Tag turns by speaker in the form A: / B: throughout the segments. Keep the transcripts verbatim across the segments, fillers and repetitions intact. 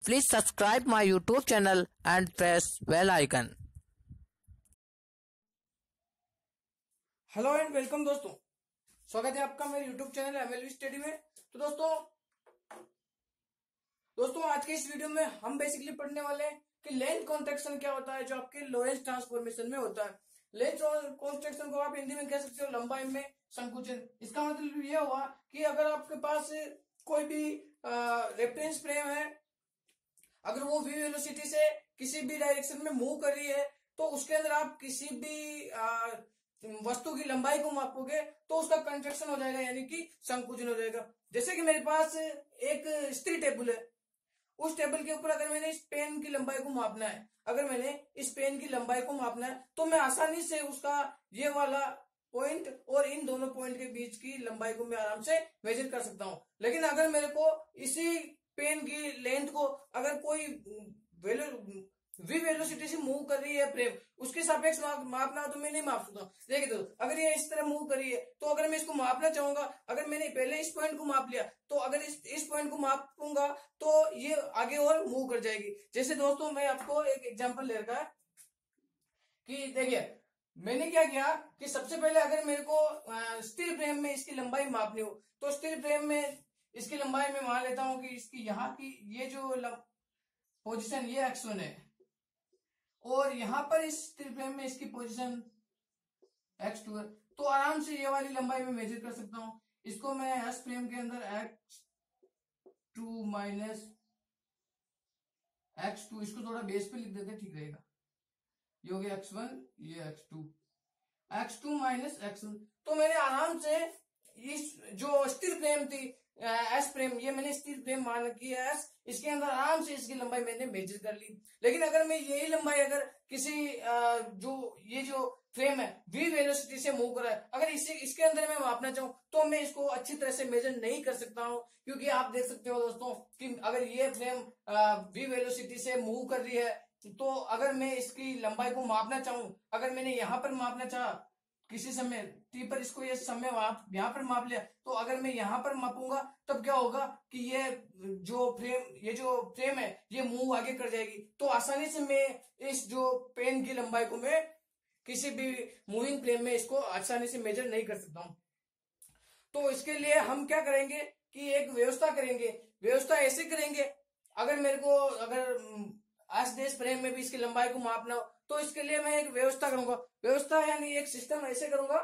A: Please subscribe my YouTube channel and press bell icon.
B: Hello and welcome दोस्तों, स्वागत है आपका मेरे यूट्यूब चैनल एमएलवी स्टडी में। तो दोस्तों दोस्तों आज के इस वीडियो में हम बेसिकली पढ़ने वाले हैं कि लेंथ कॉन्ट्रैक्शन क्या होता है, जो आपके लोएस्ट ट्रांसफॉर्मेशन में होता है। लेंथ कॉन्ट्रैक्शन को आप हिंदी में कह सकते हो लंबाई में संकुचन। इसका मतलब यह हुआ कि अगर आपके पास कोई भी रेफरेंस फ्रेम है, अगर वो वी वेलोसिटी से किसी भी डायरेक्शन में मूव कर रही है, तो उसके अंदर आप किसी भी आ, वस्तु की लंबाई को मापोगे तो उसका कंट्रैक्शन हो जाएगा, यानी कि संकुचन हो जाएगा। जैसे कि मेरे पास एक स्त्री टेबल है, उस टेबल के ऊपर अगर मैंने इस पेन की लंबाई को मापना है अगर मैंने इस पेन की लंबाई को मापना है तो मैं आसानी से उसका ये वाला पॉइंट और इन दोनों पॉइंट के बीच की लंबाई को मैं आराम से मेजर कर सकता हूं। लेकिन अगर मेरे को इसी पेन की लेंथ को अगर कोई वेलो वी वेलोसिटी से मूव कर रही है फ्रेम, उसके सापेक्ष मापना हो तो मैं नहीं माप सकता। देखिए तो अगर ये इस तरह मूव कर रही है तो अगर मैं इसको मापना चाहूंगा, अगर मैंने पहले इस पॉइंट को माप लिया तो अगर इस इस पॉइंट को मापूंगा तो ये आगे और मूव कर जाएगी। जैसे दोस्तों मैं आपको एक एग्जांपल ले रखा है कि देखिए मैंने क्या किया कि सबसे पहले अगर मेरे को स्टील फ्रेम में इसकी लंबाई मापनी हो तो स्टील फ्रेम में इसकी लंबाई में मान लेता हूं कि इसकी यहाँ की ये जो पोजीशन ये एक्स वन है और यहां पर इस स्टील फ्रेम में इसकी पोजीशन एक्स टू है, तो आराम से ये वाली लंबाई में मेजर कर सकता हूं। इसको मैं एस फ्रेम के अंदर X two minus X two, इसको थोड़ा बेस पे लिख देते ठीक रहेगा। ये हो गया एक्स वन, ये X two, X two minus X one. तो मैंने आराम से इस जो स्टील फ्रेम थी एस फ्रेम, ये मैंने स्टील फ्रेम मान रखी है एस, इसके अंदर आराम से इसकी लंबाई मैंने मेजर कर ली। लेकिन अगर मैं यही लंबाई अगर किसी जो ये जो फ्रेम है वी वेलोसिटी से मूव कर रहा है, अगर इसे इसके अंदर मैं मापना चाहूं तो मैं इसको अच्छी तरह से मेजर नहीं कर सकता हूं, क्योंकि आप देख सकते हो दोस्तों कि अगर ये फ्रेम वी वेलोसिटी से मूव कर रही है तो अगर मैं इसकी लंबाई को मापना चाहूं, अगर मैंने यहां पर मापना चाहा किसी समय टी पर, इसको ये समय यहां पर माप लिया, तो अगर मैं यहां पर मापूंगा तब क्या होगा कि ये जो फ्रेम ये जो फ्रेम है ये मूव आगे कर जाएगी। तो आसानी से मैं इस जो पेन की लंबाई को मैं किसी भी मूविंग फ्रेम में इसको आसानी से मेजर नहीं कर सकता हूं। तो इसके लिए हम क्या करेंगे कि एक व्यवस्था करेंगे। व्यवस्था ऐसे करेंगे, अगर मेरे को अगर एस देश फ्रेम में भी इसकी लंबाई को मापना हो तो इसके लिए मैं एक व्यवस्था करूंगा। व्यवस्था यानी एक सिस्टम ऐसे करूंगा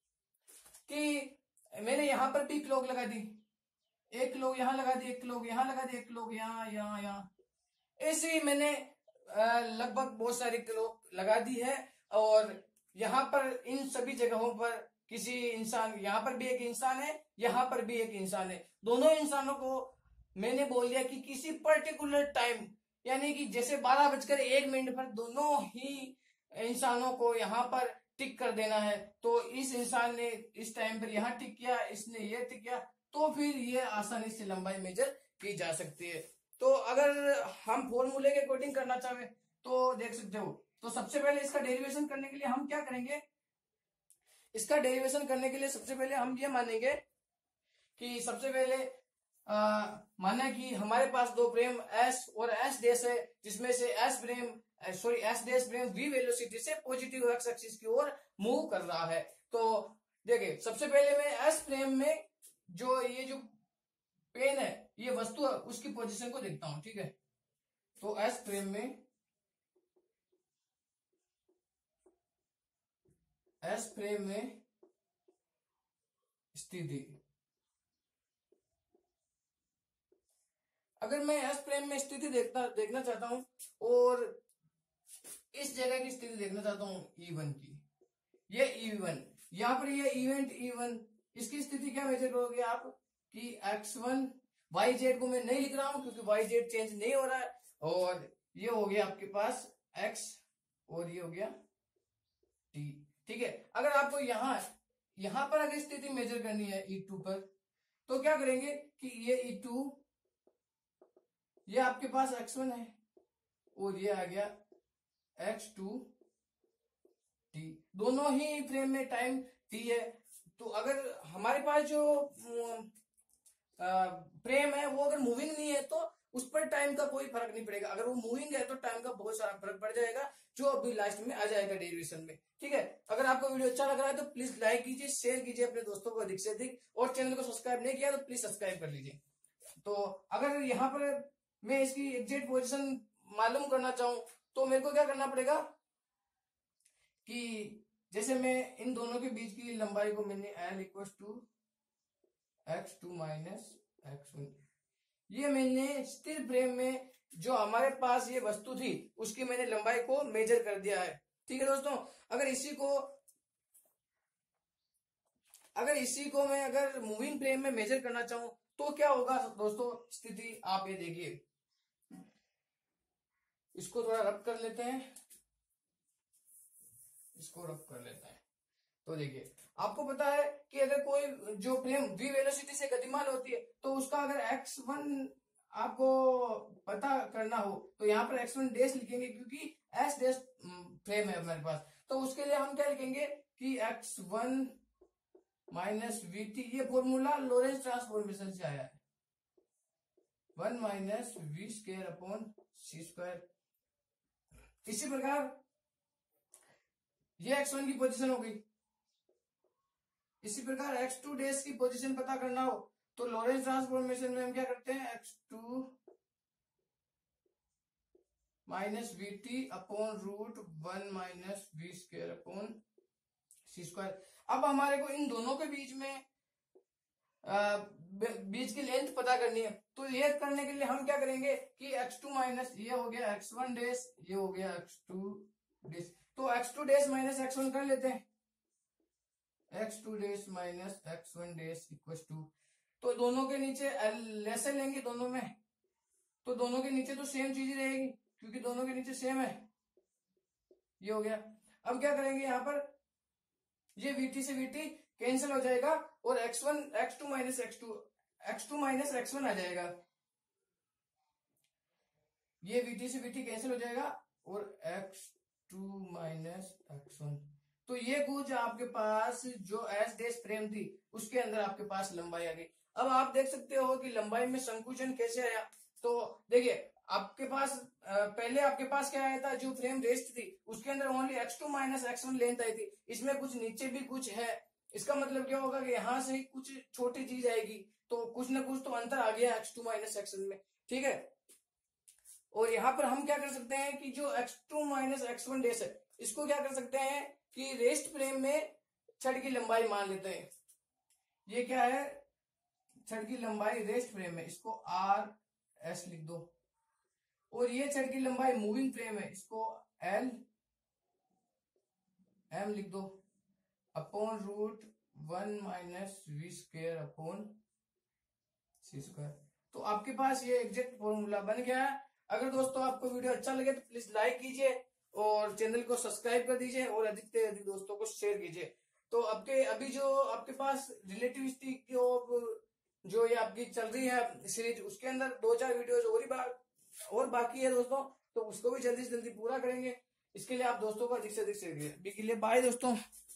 B: कि मैंने यहां पर भी क्लॉक लगा दी, एक क्लॉक यहां लगा दी, एक क्लॉक यहां लगा दी, एक क्लॉक यहां यहां यहां, ऐसे ही मैंने लगभग बहुत सारी क्लॉक लगा दी है। और यहां पर इन सभी जगहों पर किसी इंसान, यहां पर भी एक इंसान है, यहां पर भी एक इंसान है, दोनों इंसानों को मैंने बोल दिया कि किसी पर्टिकुलर टाइम, यानी कि जैसे बारह बजकर एक मिनट पर दोनों ही इंसानों को यहां पर टिक कर देना है। तो इस इंसान ने इस टाइम पर यहां टिक किया, इसने ये टिक किया, तो फिर ये आसानी से लंबाई मेजर की जा सकती है। तो अगर हम फॉर्मूले के अकॉर्डिंग करना चाहे तो देख सकते हो, तो सबसे पहले इसका डेरिवेशन करने के लिए हम क्या करेंगे, इसका डेरिवेशन करने के लिए सबसे पहले हम ये मानेंगे कि सबसे पहले आ, माना कि हमारे पास दो फ्रेम एस और एस डैश है, जिसमें से S frame sorry S dash frame V velocity से पॉजिटिव एक्स एक्सिस की ओर मूव कर रहा है। तो देखिए सबसे पहले मैं एस फ्रेम में जो ये जो पेन है ये वस्तु है उसकी पोजीशन को देखता हूं, ठीक है। तो एस फ्रेम में एस फ्रेम में स्थिति, अगर मैं एस फ्रेम में स्थिति देखता देखना चाहता हूं और इस जगह की स्थिति देखना चाहता हूं ई वन की, ये ई वन, यहां पर ये इवेंट ई वन, इसकी स्थिति क्या मेजर करोगे आप कि एक्स वन, वाई जेड को मैं नहीं लिख रहा हूं क्योंकि वाई जेड चेंज नहीं हो रहा है, और ये हो गया आपके पास एक्स और ये हो गया टी, ठीक है। अगर आपको यहां यहां पर अगर स्थिति मेजर करनी है ई टू पर, तो क्या करेंगे कि ये ई टू, ये आपके पास एक्स वन है और ये आ गया एक्स टू टी, दोनों ही फ्रेम में टाइम टी है। तो अगर हमारे पास जो फ्रेम है वो अगर मूविंग नहीं है तो उस पर टाइम का कोई फर्क नहीं पड़ेगा। अगर वो मूविंग है तो टाइम का बहुत सारा फर्क पड़ जाएगा, जो अभी लास्ट में आ जाएगा डेरिवेशन में। ठीक है, अगर आपको वीडियो अच्छा लग रहा है तो प्लीज लाइक कीजिए, शेयर कीजिए अपने दोस्तों को अधिक से अधिक, और चैनल को सब्सक्राइब नहीं किया तो प्लीज सब्सक्राइब कर लीजिए। तो अगर यहाँ पर मैं इसकी एग्जैक्ट पोजीशन मालूम करना चाहूं तो मेरे को क्या करना पड़ेगा कि जैसे मैं इन दोनों के बीच की लंबाई को मैंने L equal to X two minus X one, ये मैंने स्थिर फ्रेम में जो हमारे पास ये वस्तु थी उसकी मैंने लंबाई को मेजर कर दिया है। ठीक है दोस्तों, अगर इसी को अगर इसी को मैं अगर मूविंग फ्रेम में मेजर करना चाहूं तो क्या होगा दोस्तों स्थिति, आप ये देखिए, इसको थोड़ा रब कर लेते हैं, इसको रब कर लेते हैं। तो देखिए, आपको पता है कि अगर कोई जो फ्रेम v वेलोसिटी से गतिमान होती है तो उसका अगर एक्स वन आपको पता करना हो तो यहाँ पर एक्स वन डैश लिखेंगे, क्योंकि एस डैश फ्रेम है हमारे पास। तो उसके लिए हम क्या लिखेंगे कि X one minus V T, ये फॉर्मूला लोरेंस ट्रांसफॉर्मेशन से आया है, one minus V square upon C square. इसी प्रकार ये एक्स वन की पोजीशन हो गई। इसी प्रकार एक्स टू डैश की पोजीशन पता करना हो तो लोरेंस ट्रांसफॉर्मेशन में हम क्या करते हैं, X two minus V T upon root one minus V square upon C square. अब हमारे को इन दोनों के बीच में आ, बीच की लेंथ पता करनी है, तो ये करने के लिए हम क्या करेंगे कि एक्स टू माइनस ये हो गया एक्स वन डैश, ये हो गया एक्स टू डैश, तो X two dash minus X one कर लेते हैं, X two dash minus X one dash equal to, तो दोनों के नीचे लेसन लेंगे दोनों में, तो दोनों के नीचे तो सेम चीज रहेगी क्योंकि दोनों के नीचे सेम है, ये हो गया। अब क्या करेंगे, यहाँ पर ये vt से vt कैंसिल हो जाएगा और X one X two minus X two X two minus X one आ जाएगा, ये vt से vt कैंसिल हो जाएगा और X two minus X one. तो ये कुछ आपके पास जो एस डैश फ्रेम थी उसके अंदर आपके पास लंबाई आ गई। अब आप देख सकते हो कि लंबाई में संकुचन कैसे आया। तो देखिए, आपके पास पहले आपके पास क्या आया था, जो फ्रेम रेस्ट थी उसके अंदर only X two minus X one length आई थी, इसमें कुछ नीचे भी कुछ है। इसका मतलब क्या होगा कि यहाँ से कुछ छोटी चीज आएगी, तो कुछ ना कुछ तो अंतर आ गया X two minus X one में। ठीक है, और यहाँ पर हम क्या कर सकते हैं कि जो X two minus X one dash है इसको क्या कर सकते हैं कि रेस्ट फ्रेम में छड़ की लंबाई मान लेते हैं। ये क्या है, छड़ की लंबाई रेस्ट फ्रेम है, इसको आर एस लिख दो, और ये छड़ की लंबाई मूविंग फ्रेम है, इसको एल एम लिख दो, upon root one minus V square upon C square. तो आपके पास ये एग्जैक्ट फॉर्मूला बन गया है। अगर दोस्तों आपको वीडियो अच्छा लगे तो प्लीज लाइक कीजिए और चैनल को सब्सक्राइब कर दीजिए और अधिक से अधिक दोस्तों को शेयर कीजिए। तो आपके अभी जो आपके पास रिलेटिविस्टिक जो ये आपकी चल रही है सीरीज, उसके अंदर दो चार वीडियोज और ही बार और बाकी है दोस्तों, तो उसको भी जल्दी से जल्दी पूरा करेंगे। इसके लिए आप दोस्तों को अधिक से अधिक शेयर कीजिए। अभी के लिए बाय दोस्तों।